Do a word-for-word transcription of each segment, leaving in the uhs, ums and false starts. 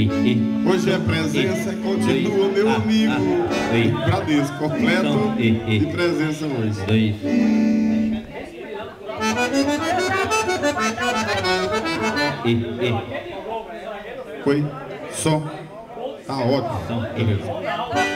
Hoje é presença, continua meu amigo. Bradesco, completo de presença hoje. Foi? Som? Tá ótimo. Beleza.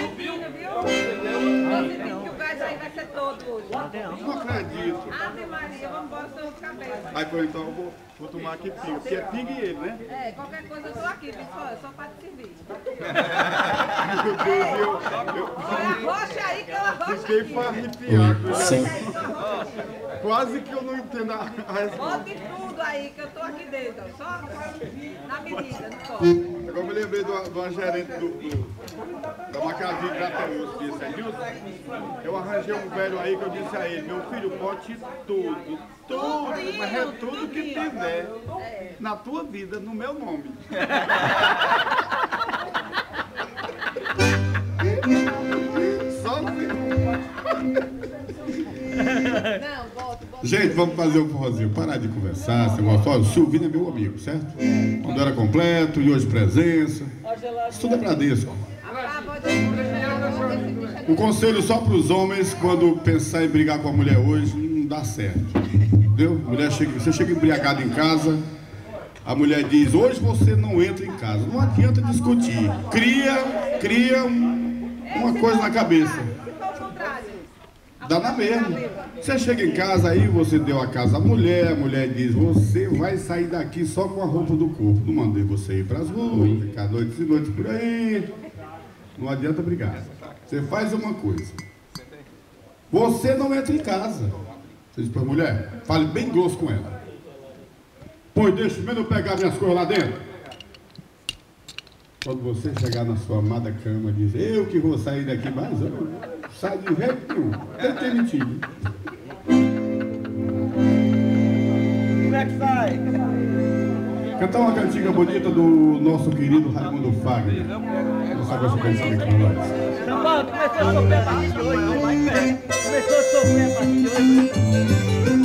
Não acredito. Ave Maria, vamos embora, senão ficar bem. Aí, pô, então eu vou, vou tomar aqui pinga, porque é pinga e ele, né? É, qualquer coisa eu tô aqui, pessoal, só para te servir. Meu Deus, eu... eu... Olha a rocha aí, que ela rocha fiquei aqui. farripiado. Quase que eu não entendo a resposta. Bote tudo aí, que eu tô aqui dentro, ó, só na medida, não pode. Agora eu me lembrei de uma, de uma gerente do, do, da Macavia de Grateus, que disse, Edilson, eu arranjei um velho aí que eu disse a ele, meu filho, bote tudo, tudo, mas é tudo que tiver na tua vida, no meu nome. Só assim. Não, bota, bota. Gente, vamos fazer um forrozinho, parar de conversar, você gosta? Olha, o Silvino é meu amigo, certo? Quando era completo, e hoje presença. Isso tudo é Bradesco. Um conselho só para os homens, quando pensar em brigar com a mulher hoje, não dá certo. Entendeu? Mulher chega, você chega embriagado em casa, a mulher diz, hoje você não entra em casa. Não adianta discutir. Cria, cria um, uma coisa na cabeça. Dá na mesma. Você chega em casa aí, você deu a casa à mulher, a mulher diz, você vai sair daqui só com a roupa do corpo. Não mandei você ir para as ruas, ficar noites e noites por aí. Não adianta brigar. Você faz uma coisa. Você não entra em casa. Você diz para a mulher, fale bem grosso com ela. Pois deixa primeiro eu pegar minhas coisas lá dentro. Quando você chegar na sua amada cama, diz, eu que vou sair daqui, mas eu não saio de jeito nenhum. Tem que ter mentido. Como é que sai? Cantar uma cantiga bonita do nosso querido Raimundo Fagner. Não sabe essa cantiga aqui pra nós. São Paulo, começou a sofrer a partir de hoje. Começou a sofrer a partir de hoje.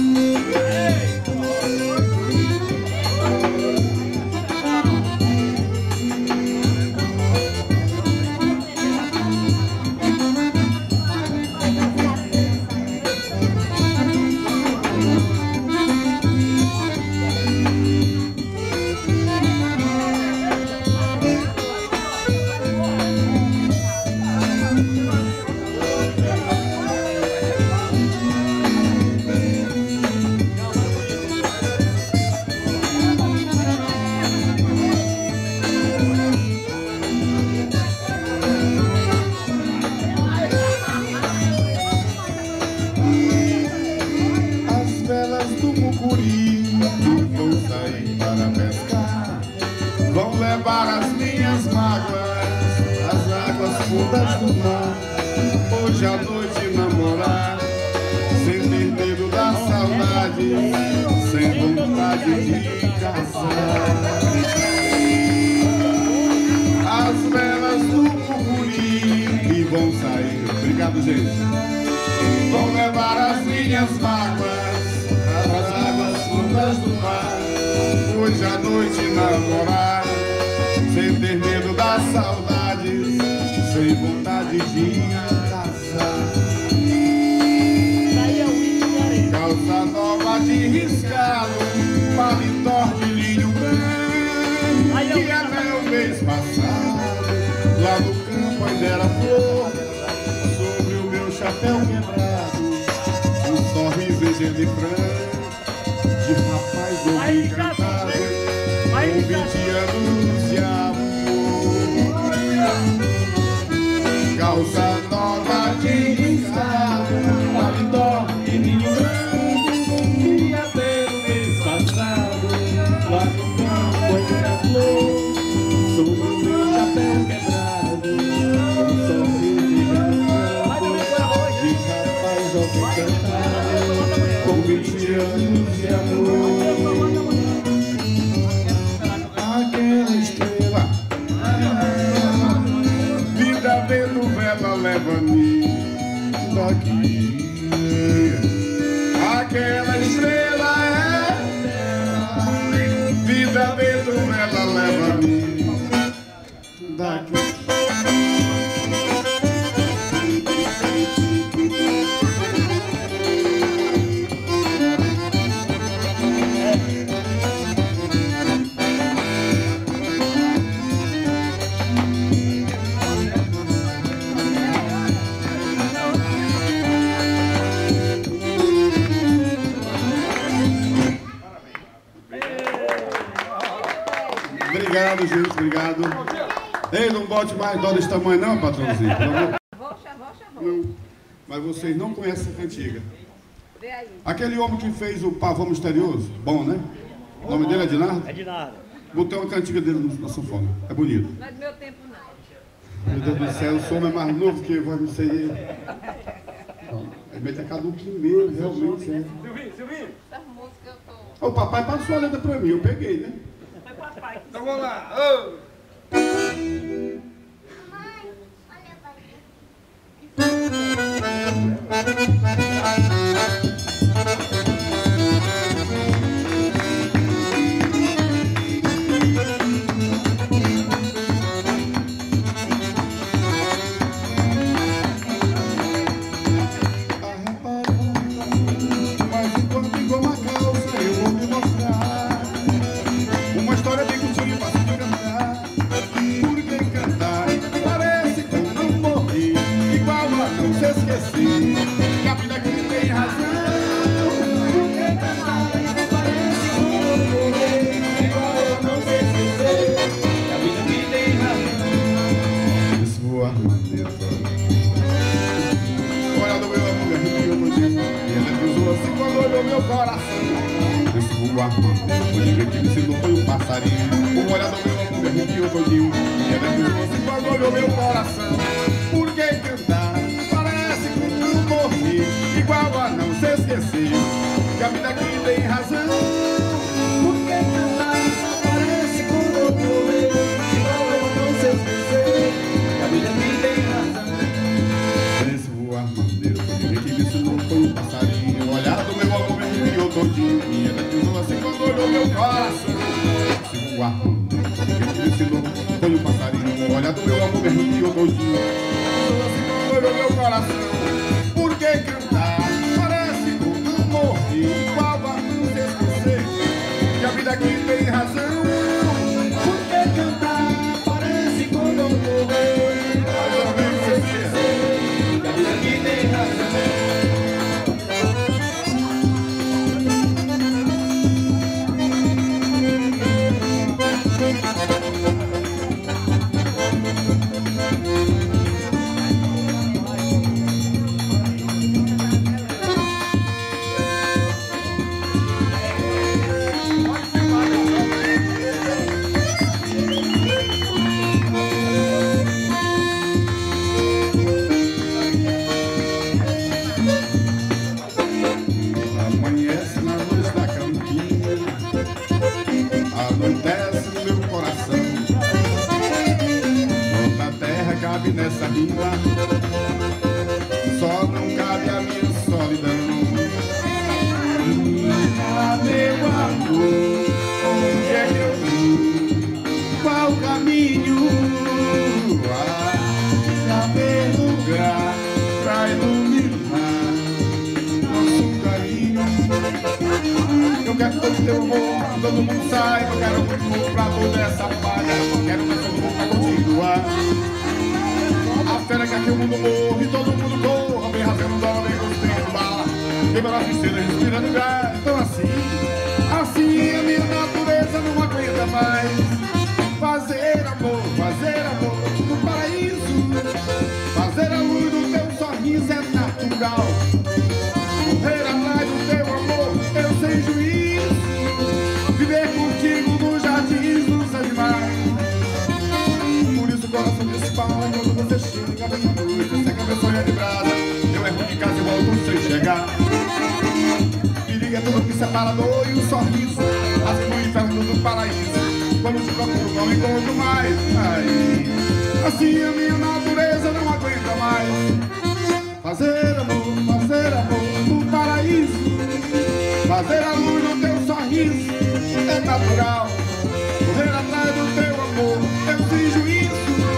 Hoje à noite namorar, sem ter medo da saudade, sem vontade de casar. As velas do Cucuri que vão sair, obrigado gente, vão levar as minhas mágoas, as águas fundas do mar. Hoje à noite namorar, sem ter medo da saudade, sem vontade de casar. Calça nova de riscado, paletó de linho branco, que até o mês passado, lá no campo ainda era flor, sobre o meu chapéu quebrado, um sorriso engenho de frango, de rapaz ouvi cantar, com vinte anos de amor. Calça nova de riscado, paletó de linho branco, que até o mês passado, lá no campo ainda era flor, sobre o meu chapéu quebrado, um sorriso de branco, de rapaz jovem cantar, com vinte anos de amor. Aquela estrela, vida vendo vela, leva-me daqui. Aquela estrela é vida vendo vela, leva-me daqui. Obrigado, gente, obrigado. Ei, não bote mais dó desse tamanho não, patrãozinho. Roxa, roxa, roxa. Não, mas vocês não conhecem essa cantiga. Vê aí. Aquele homem que fez o Pavão Misterioso, bom, né? O nome dele é Dinardo? É de nada. Botei uma cantiga dele na sanfona. É bonito. Mas do meu tempo não. Meu Deus do céu, o som é mais novo que eu, não sei. É meio que caduquinho mesmo, realmente. É. Silvinho, Silvinho. Essas músicas eu tô... O papai passou a letra pra mim, eu peguei, né? Foi papai. Então vamos lá. Ô! Mas enquanto engoma a calça, eu vou te mostrar uma história bem curtinha, fácil de cantar. Por que cantar? Parece que eu não morri, igual a não se esqueci que a vida aqui tem razão. Por que cantar? Parece que eu não morri, igual a não se esquecer que a vida aqui tem razão. Isso voa maneiro. Olha do meu amor, me arrepiou todinho, e ela cruzou assim quando olhou meu coração. Esse voar maneiro, foi ninguém que me ensinou, foi um passarinho. O olhar do meu amor me arrepiou todinho, e ela cruzou assim quando olhou meu coração. Por que cantar? Parece que eu não morri, igual a não se esquecer que a vida aqui tem razão. Por que cantar? Parece que eu não morri, igual a não se esquecer que a vida aqui tem razão. Esse voar maneiro, foi ninguém que me ensinou, foi um passarinho. O olhar do meu amor me arrepiou todinho, e ela cruzou assim quando olhou meu coração. Esse voar maneiro, foi ninguém que me ensinou, foi um passarinho. O olhar do meu amor me arrepiou todinho, assim quando olhou meu coração. Por que cantar? Parece que eu não morri, igual a não se esquecer que a vida aqui tem razão. Por que cantar? Parece que eu não morri, igual a não se esquecer que a vida aqui tem razão. Amanhece na luz da campina, anoitece no meu coração. Toda a terra cabe nessa rima, só não cabe a minha solidão. Ah, meu amor, onde é que eu vou? Qual caminho? Ah, saber lugar pra iluminar nosso carinho. Eu quero todo teu amor, todo mundo saiba. Eu quero muito amor pra toda essa palha. Eu quero que todo mundo vai continuar. A fera quer que o mundo morra e todo mundo corra, bem rasgando dólar, bem gostando bala, queimando de cena, respirando gás. Então assim, assim a minha natureza não aguenta mais. Fazer amor, fazer amor no paraíso. Fazer a luz do teu sorriso é natural. Correr atrás do teu amor, eu sem juízo. Viver contigo nos jardins dos animais. Por isso o coração me espalha quando você chega bem à noite. Seca meu sonho de brasa, eu erro de casa e volto sem chegar. Perigo é tudo que separa a dor e o sorriso, assim no inferno do paraíso. Quando te procuro não encontro mais. Aí, assim a minha natureza não aguenta mais. Fazer amor, fazer amor no paraíso. Fazer a luz no teu sorriso é natural. Correr atrás do teu amor, eu sem juízo.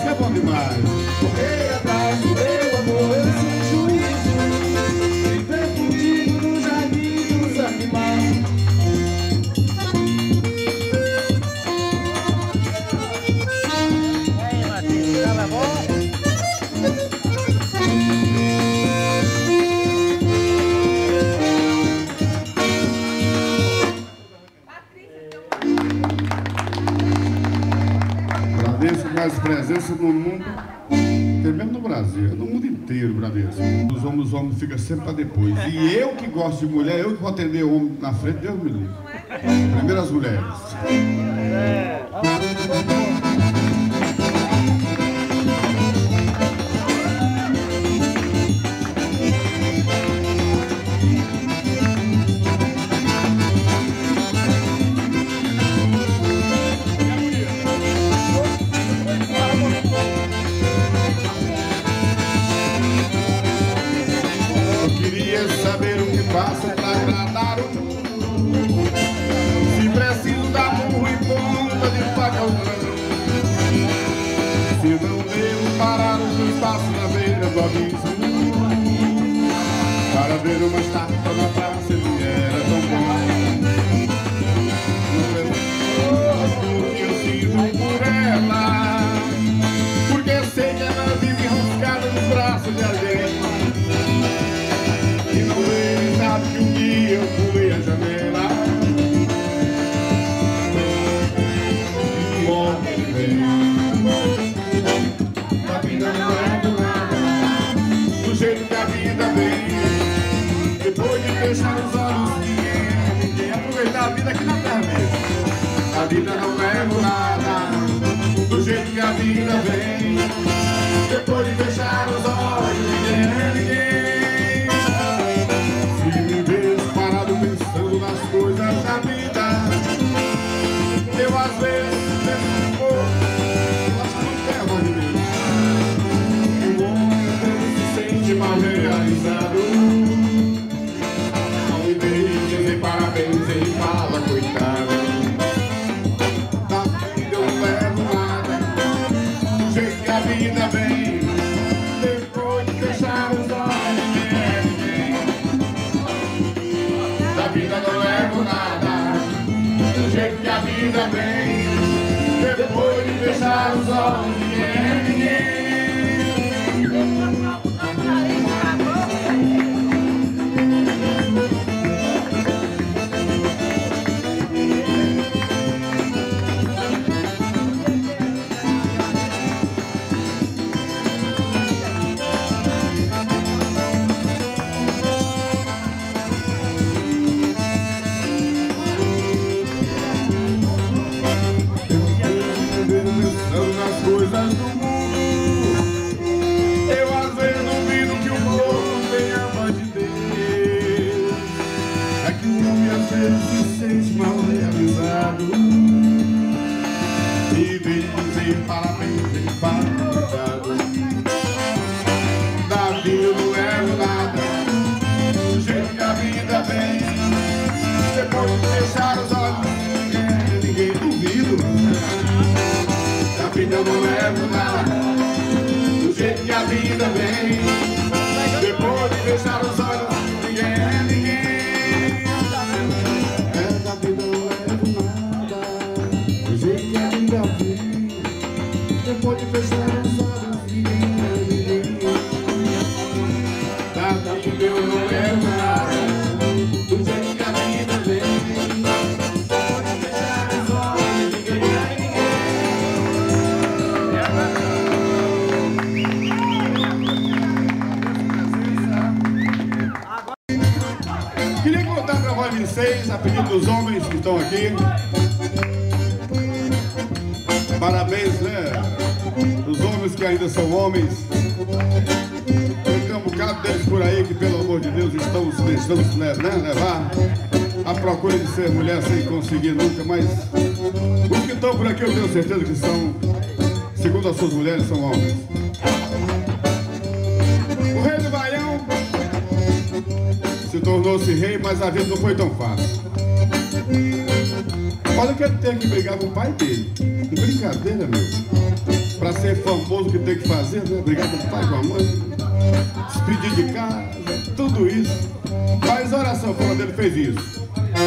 é bom demais. Correr atrás do meu amor, eu sem juízo, viver contigo no jardim dos animais. Aí, Matheus, tava bom? Bradesco mais presença no mundo, tem mesmo no Brasil, no mundo inteiro, Bradesco. Os homens, os homens ficam sempre para depois. E eu que gosto de mulher, eu que vou atender o homem na frente, Deus me livre. Primeiro as mulheres. É, Saber o que faço pra agradar o mundo. Se preciso dar murro e ponta de faca ao grão. Se não devo parar os meus passos na beira do abismo, para ver uma estátua na praça ele era tão bom. Não é tudo que eu sinto por ela, porque sei que ela vive enroscada nos braços de alguém. E não ele sabe que um dia eu pulei a janela. Um homem vem, a vida não é do nada, do jeito que a vida vem. Depois de fechar os olhos, ninguém aproveitar a vida aqui na terra mesmo. A vida não é do nada, do jeito que a vida vem. Depois de fechar os olhos, ninguém é ninguém. Pensando nas coisas da vida, eu às vezes penso um pouco, eu acho que não quero mais de mim. O homem se sente mal realizado, ao invés de dizer parabéns ele fala coitado. Da vida eu não levo nada, do jeito que a vida vem. Depois de fechar os olhos, a vida não levo nada, do jeito que a vida vem. Depois de fechar os olhos, ninguém é ninguém. Nas coisas do mundo, eu às vezes duvido que o povo tenha a voz de Deus. É que o homem às vezes se sente mal realizado, e vem dizer parabéns, ele fala cuidado. Da vida eu não levo nada, do jeito que a vida vem. Depois de fechar os olhos, ninguém, ninguém duvido. A vida eu não levo nada, do jeito que a vida vem. Depois de fechar os olhos, ninguém é ninguém. É da vida eu não levo nada, do jeito que a vida vem. Depois de fechar os olhos, ninguém é ninguém. Da vida eu não levo nada, do jeito que a vida vem. Depois de fechar os olhos, ninguém é ninguém. Queria contar para vocês, a pedido dos homens que estão aqui, parabéns, né? Os homens que ainda são homens. Tem um bocado deles por aí que, pelo amor de Deus, estão se deixando se levar, né? levar à procura de ser mulher sem conseguir nunca, mas os que estão por aqui eu tenho certeza que são, segundo as suas mulheres, são homens. O rei do Baião se tornou-se rei, mas a vida não foi tão fácil. Olha que ele teve que brigar com o pai dele. Brincadeira, meu. Pra Para ser famoso, o que tem que fazer, né? Brigar com o pai, com a mãe, despedir de casa, tudo isso. Mas olha só, quando dele fez isso.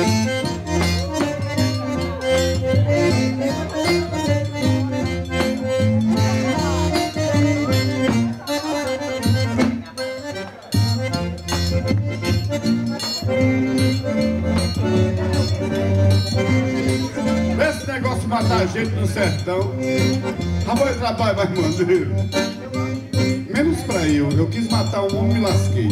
Esse negócio de matar gente no sertão, rapaz, trabalho mais maneiro. Menos pra eu, eu quis matar um homem e me lasquei.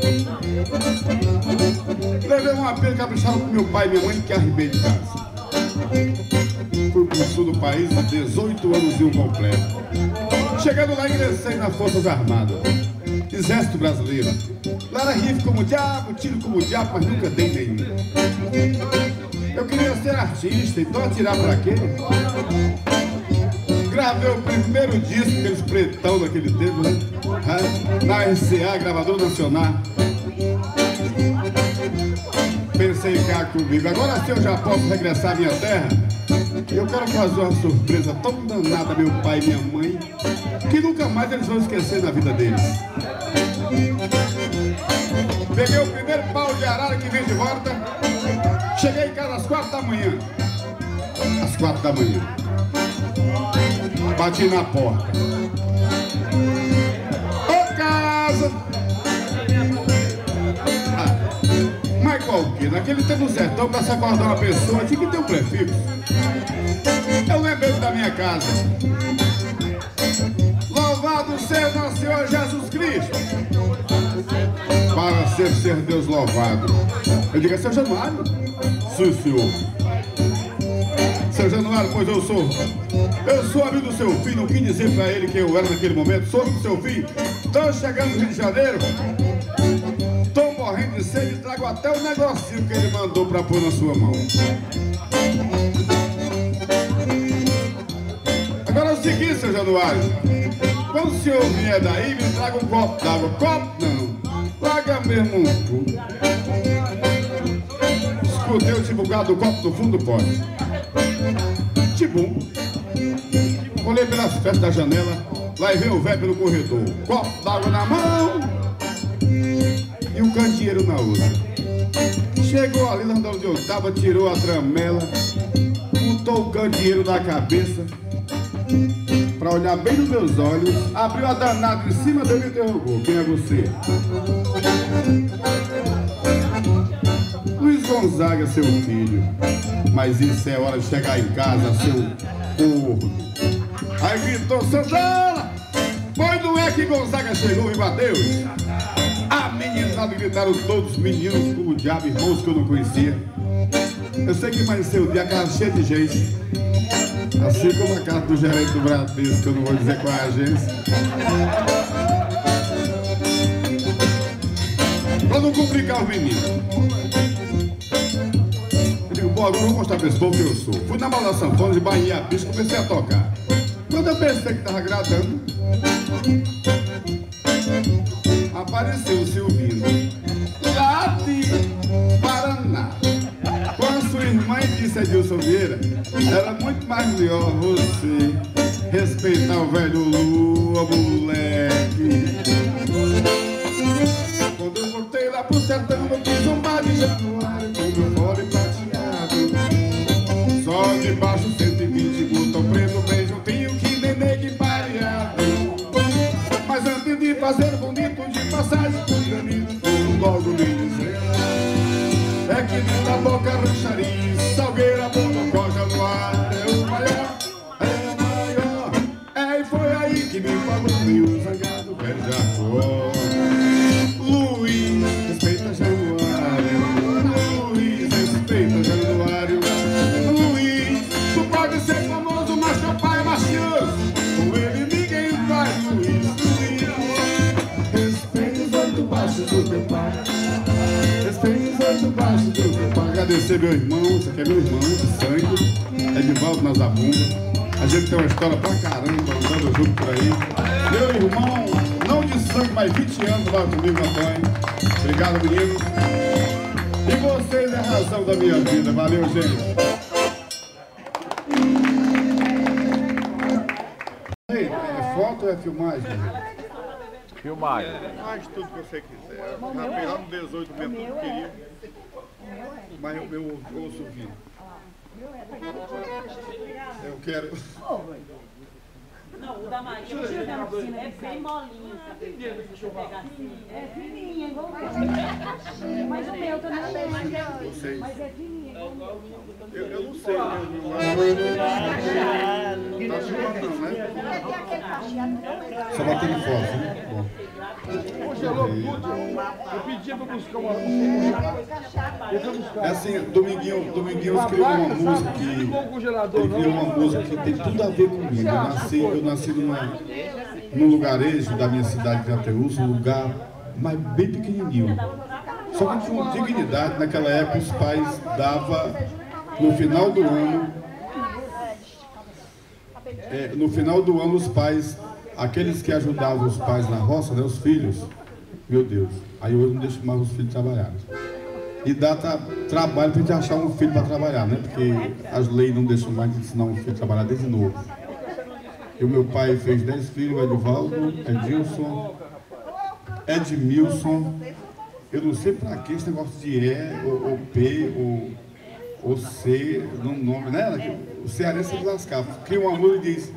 Levei uma pena caprichada pro meu pai e minha mãe que arribei de casa. Fui pro sul do país há dezoito anos e um completo. Chegando lá, ingressei nas Forças Armadas, Exército Brasileiro. Lá era rifle como o diabo, tiro como o diabo, mas nunca dei nenhum. Eu queria ser artista, então atirar pra quê? Gravei o primeiro disco, aqueles pretão daquele tempo, né? Na R C A, Gravador Nacional. Pensei cá comigo, agora sim eu já posso regressar à minha terra. Eu quero fazer uma surpresa tão danada a meu pai e minha mãe, que nunca mais eles vão esquecer na vida deles. Peguei o primeiro pau de arara que vem de volta. Cheguei em casa às quatro da manhã. Às quatro da manhã. Bati na porta. Ô casa! Ah, mas qual que? Naquele tempo no sertão, pra se acordar uma pessoa, tinha que ter um prefixo. Eu lembrei da minha casa. Louvado seja nosso Senhor Jesus Cristo. Para sempre ser Deus louvado. Eu digo, é seu Januário? Sim, senhor. Seu Januário, pois eu sou. Eu sou amigo do seu filho, não quis dizer pra ele quem eu era naquele momento. Sou do seu filho. Estou chegando no Rio de Janeiro. Estou morrendo de sede e trago até o negocinho que ele mandou pra pôr na sua mão. Agora é o seguinte, seu Januário. Quando o senhor vier daí, me traga um copo d'água. Copo não. Traga mesmo um pouco. Escutei o tibugado do copo no fundo do pote. Tibum. Olhei pelas festas da janela. Lá vem o velho pelo corredor. Copo d'água na mão e um candeeiro na outra. Chegou ali, andando onde eu estava, tirou a tramela, botou o candeeiro na cabeça pra olhar bem nos meus olhos, abriu a danada em cima dele e me interrogou. Quem é você? Luiz Gonzaga, seu filho. Mas isso é hora de chegar em casa, seu porco. Aí gritou, Santana! Pois não é que Gonzaga chegou e bateu? A meninada gritaram todos, meninos como o diabo, irmãos que eu não conhecia. Eu sei que amanheceu o dia, a casa cheia de gente. Assim como a casa do gerente do Bradesco, que eu não vou dizer qual é a agência. Pra não complicar os meninos. Eu digo, bom, agora eu vou mostrar pra esse povo que eu sou. Fui na Bala Sanfona de Bahia, bicho, comecei a tocar. Quando eu pensei que tava agradando, apareceu o Silvino, lá de Paraná, com a sua irmã e disse a Edilson Vieira, era muito mais melhor você respeitar o velho Lua, moleque. Quando eu voltei lá pro sertão, eu fiz um bar de Januário com meu fole prateado. Só de baixo cento e vinte, botão preto, bem juntinho, que neném que pareado. Mas antes de fazer bonito, de passagem por granito, vou logo me dizer, é que na boca rancharia, Salgueira, Bococó, Januário é o maior, é o maior. É, e foi aí que me falou meu zangado velho Jacó. Luiz, respeita Januário. Luiz, respeita Januário. Luiz, tu pode ser famoso, mas teu pai é macioso. Com ele ninguém vai, Luiz. Luiz, respeita os oito baixos do teu pai. Respeita os oito baixos do teu pai. Agradecer meu irmão, esse aqui é meu irmão de sangue, Edivaldo Nazabumba. A gente tem uma história pra caramba, andando junto por aí. Meu irmão, não de sangue, mas vinte anos lá comigo, Antônio. Obrigado, meninos. E vocês é a razão da minha vida. Valeu, gente. Ei. ou é filmagem? Filmagem. Faz tudo que você quiser. Eu rapei lá no dezoito mesmo, tudo que queria. Mas eu, eu ouço o vinho. Eu quero. Não, o da Maria é bem molinho, sabe? Deixa eu pegar assim. É fininha, igual o meu. Mas o meu também é. Mas é fininha, igual o meu. Eu, eu não sei. Eu, tá filmando, né? Só batendo foto, né? Bom. Poxa, louco, eu pedi pra buscar uma. É assim, Dominguinho, Dominguinho escreveu uma música que. Ele criou uma música que tem tudo a ver comigo. Eu nasci, eu nasci numa, num lugarejo da minha cidade de Crateús, um lugar mas bem pequenininho. Só que com dignidade, naquela época os pais davam, no final do ano, é, no final do ano os pais, aqueles que ajudavam os pais na roça, né, os filhos, meu Deus, aí hoje não deixo mais os filhos trabalharem. E dá tra trabalho para a gente achar um filho para trabalhar, né? Porque as leis não deixam mais de ensinar um filho a trabalhar desde novo. E o meu pai fez dez filhos, Edivaldo, Edilson, Edmilson. Eu não sei para que esse negócio de E, ou, ou P, ou, ou C, no nome, né? O cearense se lascava. Cria uma música e diz.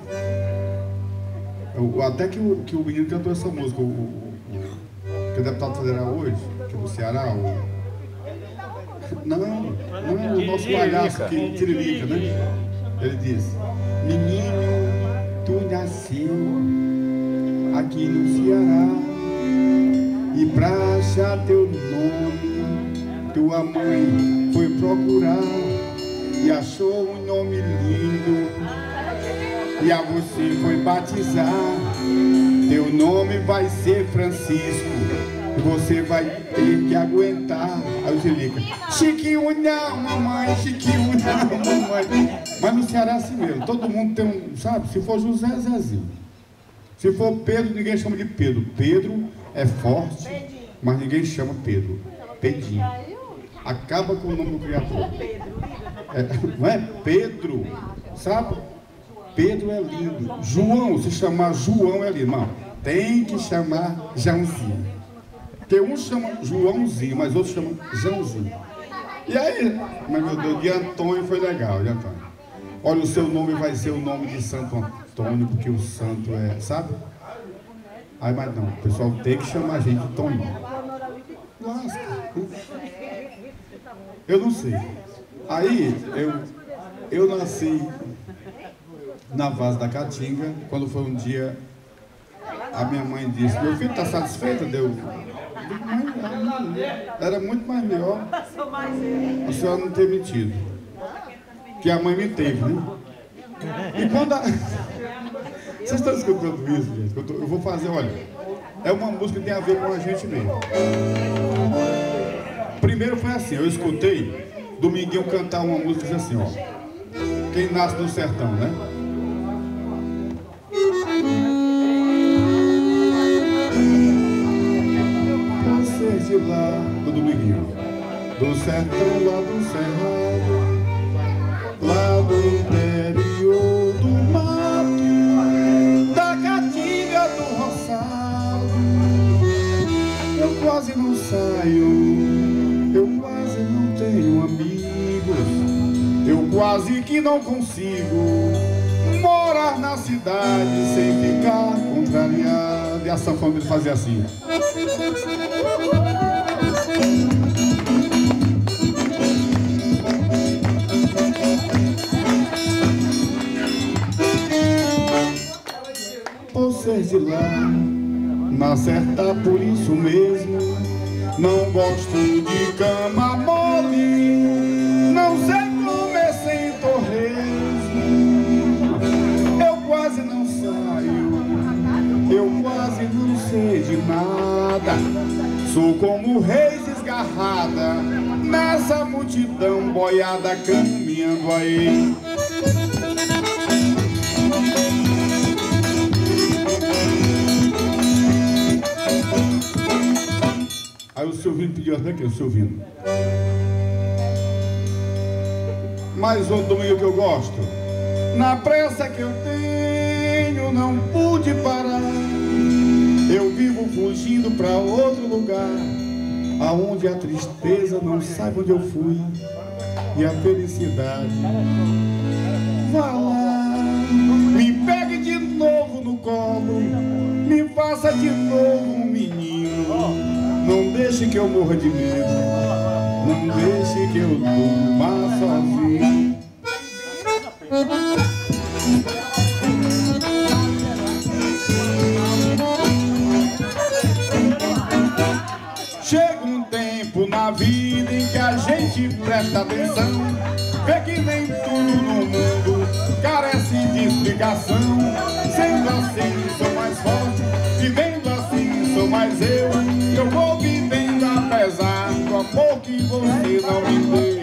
Eu, até que o, que o menino cantou essa música, o, o, o, que é deputado federal hoje, que é do Ceará, o. Não, não, o nosso palhaço que tiririca, né? Ele diz: menino, tu nasceu aqui no Ceará e pra achar teu nome, tua mãe foi procurar e achou um nome lindo e a você foi batizar. Teu nome vai ser Francisco. Você vai ter que aguentar. Aí o Zelica, Chiquinho não, mamãe, Chiquinho não, mamãe. Mas no Ceará é assim mesmo, todo mundo tem um, sabe? Se for José, é Zezinho. Se for Pedro, ninguém chama de Pedro. Pedro é forte, mas ninguém chama Pedro. Pedinho. Acaba com o nome do criador. É, não é Pedro, sabe? Pedro é lindo. João, se chamar João é lindo. Não, tem que chamar Joãozinho. Porque um chama Joãozinho, mas outro chama Joãozinho. E aí, mas meu Deus, de Antônio foi legal, de Antônio. Olha, o seu nome vai ser o nome de Santo Antônio, porque o santo é, sabe? Aí, mas não, o pessoal tem que chamar a gente de Toninho. Lasca. Eu não sei. Aí, eu, eu nasci na Vaz da Caatinga, quando foi um dia, a minha mãe disse, meu filho está satisfeito? Deu. Era muito mais melhor a senhora não ter mentido. Que a mãe me teve, né? E quando a... Vocês estão escutando isso, gente? Eu, tô... eu vou fazer, olha, é uma música que tem a ver com a gente mesmo. Primeiro foi assim, eu escutei Dominguinho cantar uma música que diz assim, ó. Quem nasce no sertão, né? De lá do Dominguinho, do sertão lá do cerrado, lá do interior do mato, da caatinga do roçado. Eu quase não saio, eu quase não tenho amigos, eu quase que não consigo morar na cidade sem ficar contrariado. E a sanfona dele fazia assim. Por ser de lá, na certa por isso mesmo, não gosto de cama mole, não sei comer sem torresmo, eu quase não saio, eu quase não sei de nada, sou como reis desgarrada, nessa multidão boiada caminhando aí. Aí o Silvino pediu até aqui, o Silvino. Mais outro domingo que eu gosto. Na pressa que eu tenho eu não pude parar. Eu vivo fugindo pra outro lugar, aonde a tristeza não sabe onde eu fui e a felicidade. Vá lá, me pegue de novo no colo, me faça de novo um menino. Não deixe que eu morra de medo, não deixe que eu durma sozinho. Chega um tempo na vida em que a gente presta atenção, vê que nem tudo no mundo carece de explicação. Sendo assim sou mais forte, vivendo assim sou mais eu. Eu vou vivendo apesar do amor que você não me deu.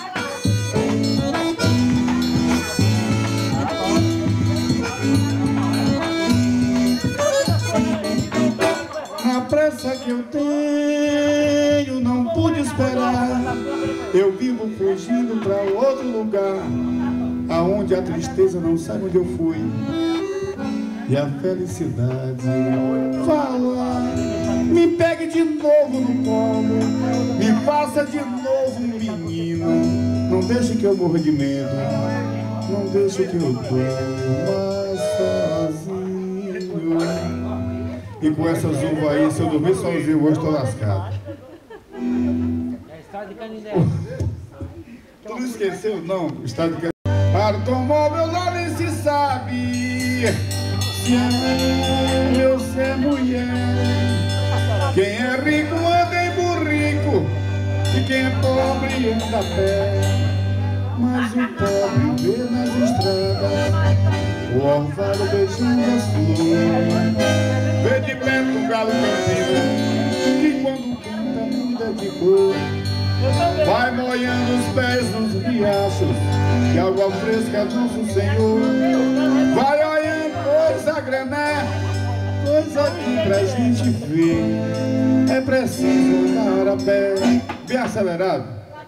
Na pressa que eu tenho, não pude esperar. Eu vivo fugindo pra outro lugar, aonde a tristeza não sabe onde eu fui e a felicidade. Fala, me pegue de novo no colo, me faça de novo um menino. Não deixe que eu morra de medo, não deixe que eu durma sozinho. E com essas uvas aí, se eu dormir sozinho, hoje estou lascado. É estado de Canindé. Tu não esqueceu, não? Estado de Canindé. Automóvel lá nem se sabe se é meu, se é mulher. Quem é rico anda em burrico e quem é pobre anda a pé. Mas o pobre vê nas estradas o orvalho beijando as flores. Vê de perto um galo campino que quando canta muda de cor. Vai molhando os pés nos riachos que água fresca nosso Senhor. Vai olhando coisa grané, coisa que pra gente ver é preciso andar a pé. Bem acelerado.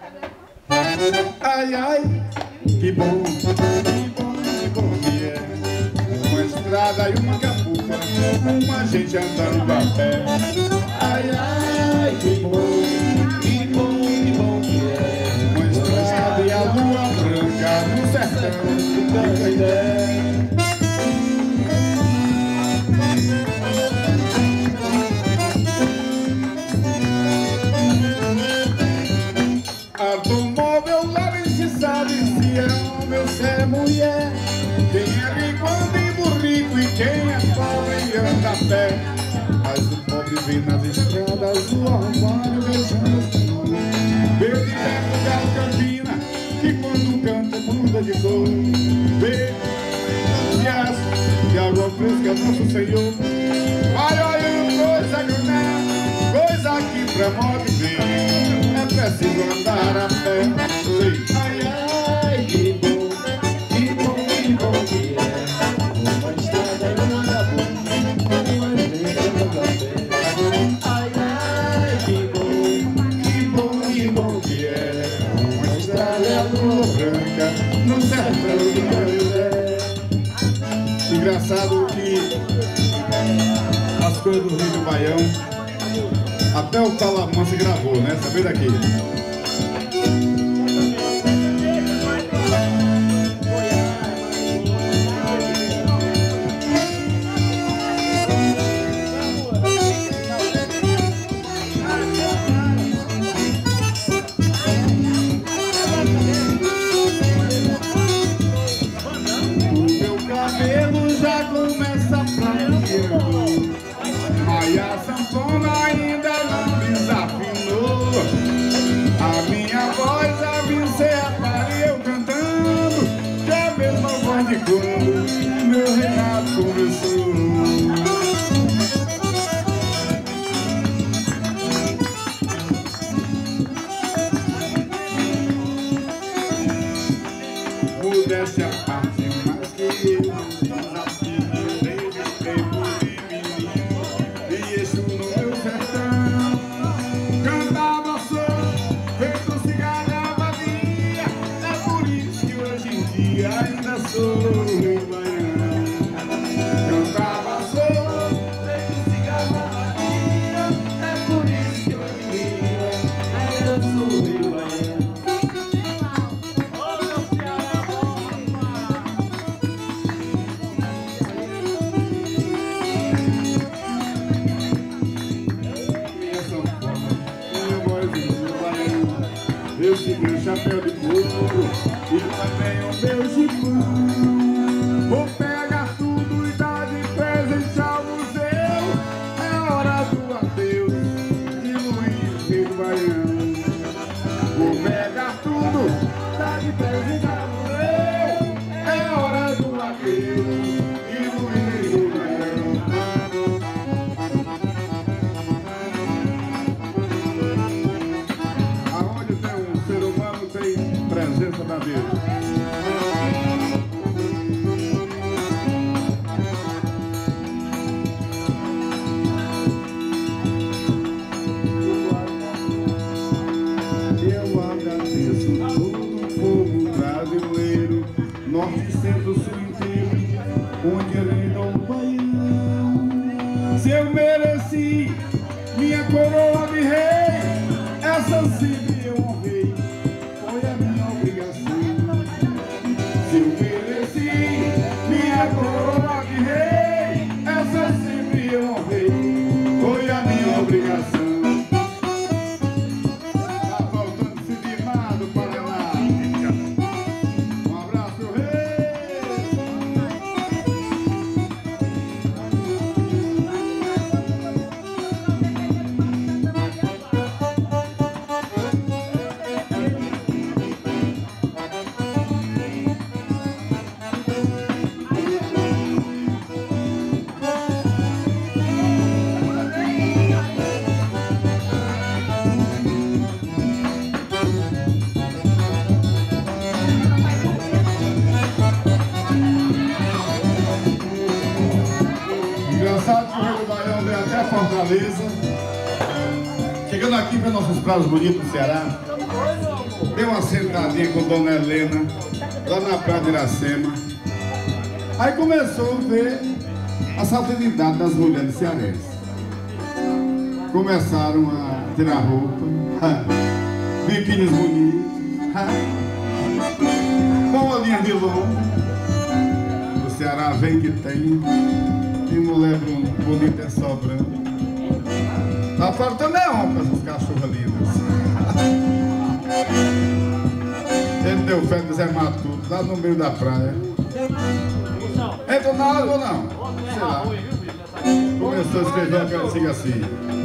Ai, ai, que bom, que bom, que bom que é uma estrada e uma capuca, uma gente andando a pé. Ai, ai, que bom, que bom, que bom que é uma estrada e a lua branca no sertão de Canindé. Automóvel lá nem se sabe se é homem ou se é mulher. Quem é rico anda em burrico e quem é pobre anda a pé. Mas o pobre vem nas estradas o orvalho beijando as flores. Vê de perto o galo campina que quando canta muda de cor. Vê de aço de água fresca nosso Senhor. Vai olhando coisa grané, coisa que pra morte vem é preciso andar a pé. Ai, ai, que bom, que bom, que bom que é uma estrada e uma capuca, uma gente andando a pé. Ai, ai, que bom, que bom, que bom que é uma estrada e a lua branca no sertão de Canindé. Engraçado que as coisas do Rio do Baião até o Talamanca gravou, né? Sabe daqui? O meu cabelo já começa prateando, mas a sanfona ainda não desafinou. A meu cigano, chapéu de couro e também o meu gibão. Vou pegar tudo e dar de presente ao museu. É hora do adeus de Luiz Rei do Baião. Vou pegar tudo, dar de presente ao museu. É hora do adeus de Luiz Rei do Baião. Aonde tem um ser humano tem presença da vida. Norte, centro, sul inteiro, onde ele não Baião. Se eu mereci minha coroa de rei, essa sempre eu honrei, foi a minha obrigação. Se eu mereci minha coroa de rei, essa sempre eu honrei, foi a minha obrigação. Tá faltando Cidimar do Paraná. Engraçado que o Rei do Baião veio até Fortaleza. Chegando aqui para nossos praias bonitos do Ceará, deu uma sentadinha com Dona Helena, lá na praia de Iracema. Aí começou a ver a salinidade das mulheres cearenses. Começaram a tirar roupa, biquínis bonitos, bolinhas de lombo. O Ceará vem que tem. E mulher bonita é sobrando. Tá faltando é homem pra essas cachorras lindas. Ele deu fé do Zé Matuto, lá no meio da praia. Entra na água ou não? Sei lá. Começou a escrever uma cantiga assim.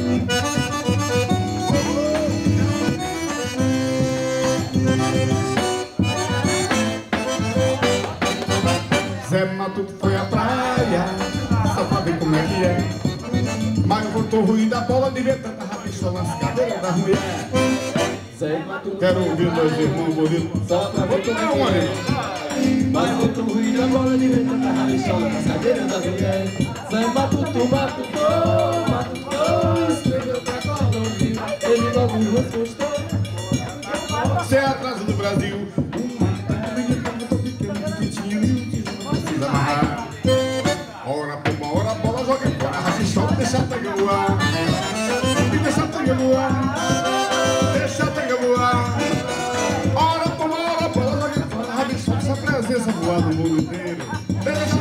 Zé Matuto foi à praia, só pra ver como é que é. Mas voltou ruim da bola, devia tanta rabichola nas cadeiras das mulheres. Quero ouvir dois irmãos bonitos, só pra ver como é que é. Mas voltou ruim da bola, devia tanta rabichola nas cadeiras das mulheres. Zé Matuto, Matuto, Matuto, escreveu pra Colômbia, ele logo respostou. Você é atrás do Brasil, um menino tão pequeno, pequenininho, e não precisa amarrar. Ora por uma hora a bola joga fora, rabichola deixa a tanga voar. E deixa a tanga voar, deixa a tanga voar. Ora por uma hora a bola joga fora, rabichola deixa a presença voar no mundo inteiro. Deixa,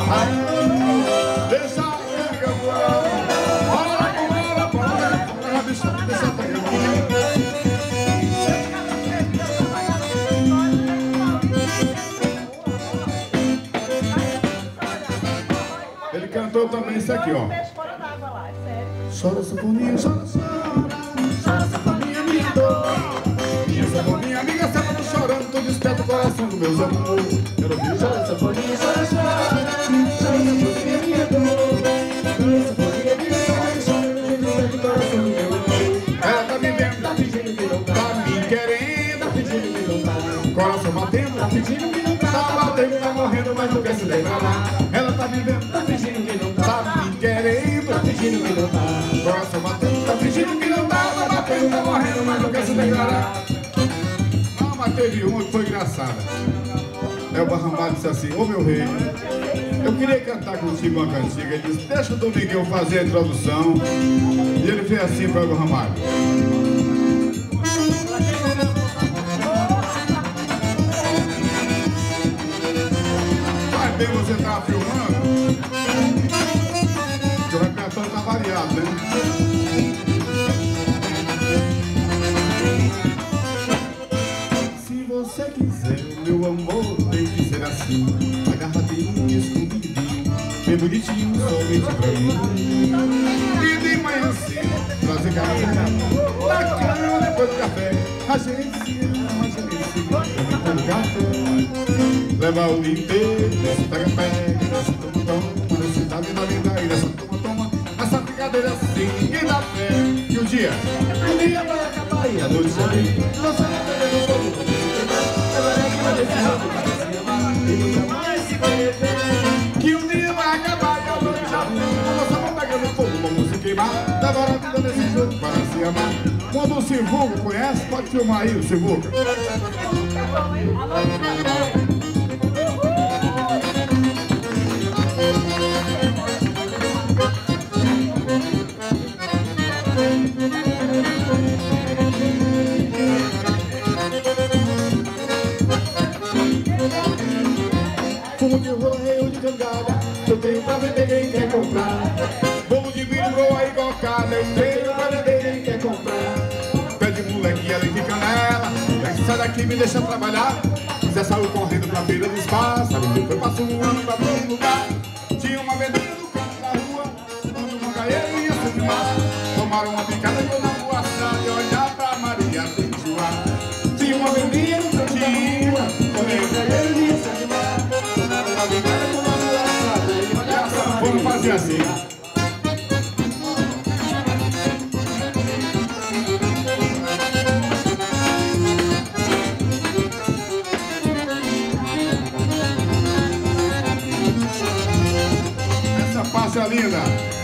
deixa a tanga voar. Ora por uma hora a bola joga fora, rabichola deixa a tanga voar. Ele cantou também isso aqui, ó. Chora, sanfoninha, chora, chora. Chora, sanfoninha, minha dor. Minha sanfoninha, amiga, você tá chorando. Tô desperto o coração do meus amores. Quero ouvir. Chora, sanfoninha, chora, chora. Chora, sanfoninha, minha dor. Minha sanfoninha, amiga, você tá chorando. Tô desperto o coração do meu amor. Ela tá me vendo, tá fingindo que não tá. Tá me querendo, tá fingindo que não tá. Coração batendo, tá fingindo que não tá. Tá batendo, tá morrendo, mas não quer se declarar. Ela tá me vendo, tá fingindo que não tá. Tá me querendo, tá fingindo que não tá. Coração batendo, tá fingindo que não tá. Tá batendo, tá morrendo, mas não quer se declarar. Ah, mas teve uma que foi engraçada. Elba Ramalho disse assim: ô meu rei, eu queria cantar contigo uma cantiga. Ele disse: deixa o Dominguinho fazer a introdução. E ele fez assim para Elba Ramalho: vai bem, você tá filmando? Porque o repertório tá variado, né? você quiser, o meu amor tem que ser assim, agarradinho, escondidinho, bem bonitinho, somente pra mim. E de manhã cedo, trazer carinho na cama, depois do café, a gente se ama, a gente se ama, com o café. Leva o dia inteiro, nesse pega-pega, nesse toma-toma, nesse dá-me-dá-me-dá, e nessa toma-toma, nessa brincadeira assim, ninguém dá fé. Que o dia, o dia vai acabar e a noite já vem. Você não pega no fogo, agora é que vai desse rápido para se amar e nunca mais se conhecer. Que o dia vai acabar e a noite já vem. Você não pega no fogo, vamos se queimar. Agora a vida desse jogo para se amar. Quando o Sivuca conhece, pode filmar aí o Sivuca. Fumo de roleio de cangada, eu tenho pra vender, quem quer comprar. Bolo de milho, broa e cocada, eu tenho pra vender, quem quer comprar. Pé de moleque, ela fica nela, sai daqui, me deixa trabalhar. Zé saiu correndo pra feira do espaço, foi pra Suruí, pra todo lugar. Tinha uma vendinha no canto da rua, onde o mangaeiro ia se filmar. Tomaram uma picada e eu na rua assada e olhar pra Maria Benjoá. Tinha uma vendinha no cantinho, onde o mangaeiro ia se filmar. Tomaram uma picada e eu na rua assada e olhar pra Maria. Vamos fazer assim. Passa linda.